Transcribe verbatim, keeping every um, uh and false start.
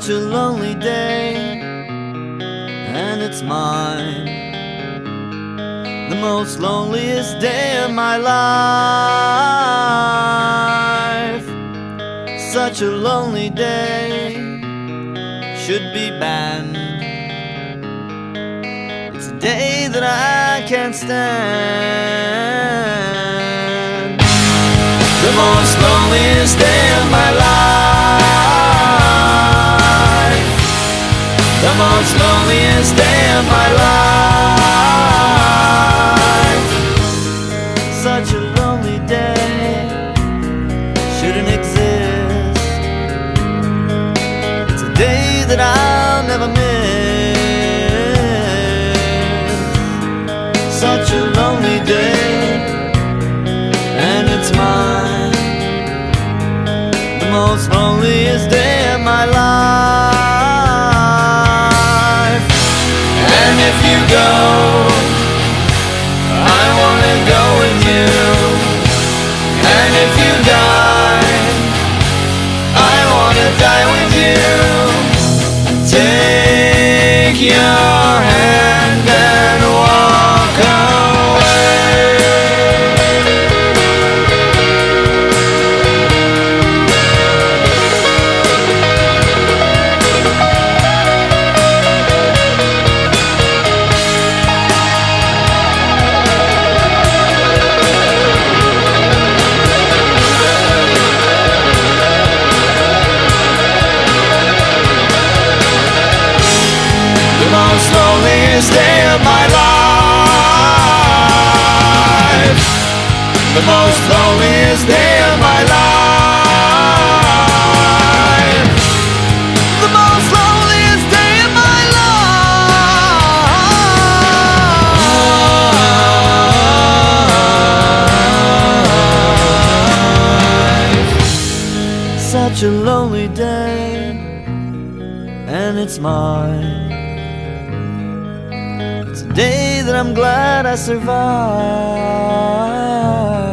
such a lonely day, and it's mine, the most loneliest day of my life. Such a lonely day should be banned. It's a day that I can't stand. The most loneliest day of my life. The most loneliest day of my life. Such a lonely day shouldn't exist. It's a day that I'll never miss. Such a lonely day, and it's mine, the most loneliest day of my life. And if you go, I wanna go with you. And if you die, I wanna die with you. Take your hand and walk away. The most loneliest day of my life. The most loneliest day of my life. The most loneliest day of my life. Such a lonely day, and it's mine. It's a day that I'm glad I survived.